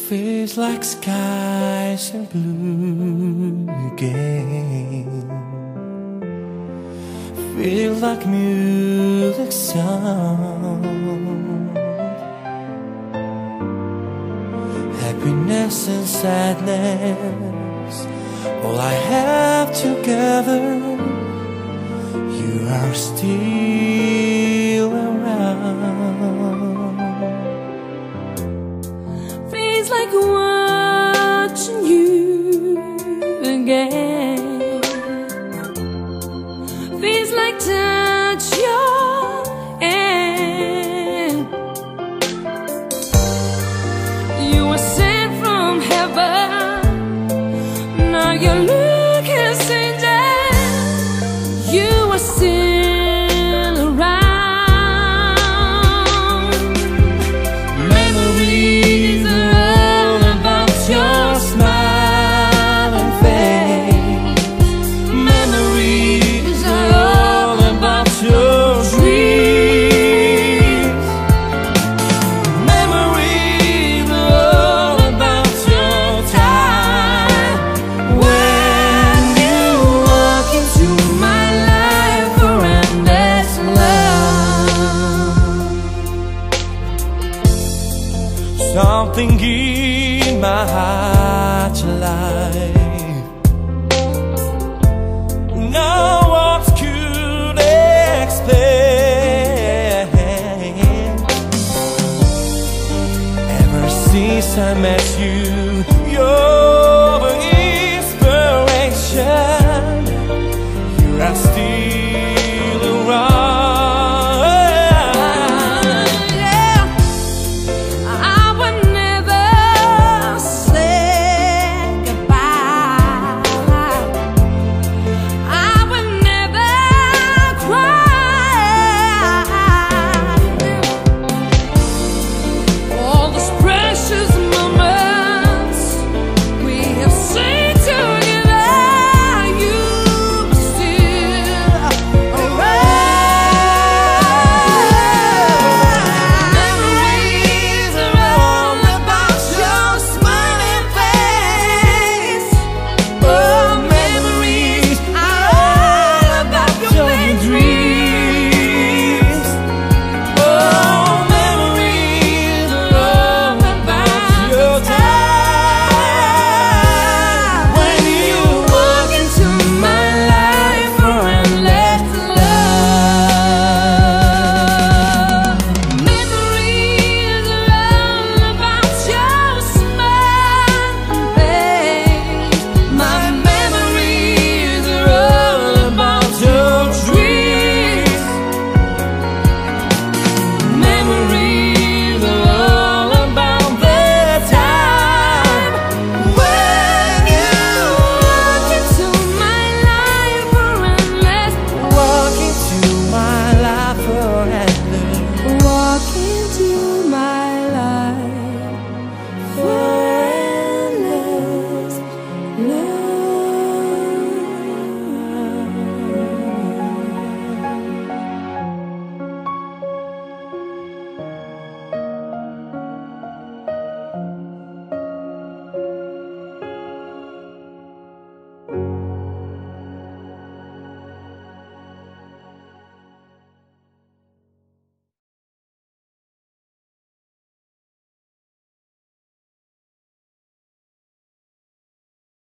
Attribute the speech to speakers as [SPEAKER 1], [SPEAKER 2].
[SPEAKER 1] Feels like skies in blue again. Feels like music sound. Happiness and sadness, all I have together. You are still around.
[SPEAKER 2] Feels like watching you again. Feels like touch your hand. You were sent from heaven. Now you're looking stranger. You are still around. Memories are all about your smiling face. Memories are all about your dreams. Memories are all about your time. When you walk into my life for endless love.
[SPEAKER 1] Something in my heart alive. No words could explain. Ever since I met you,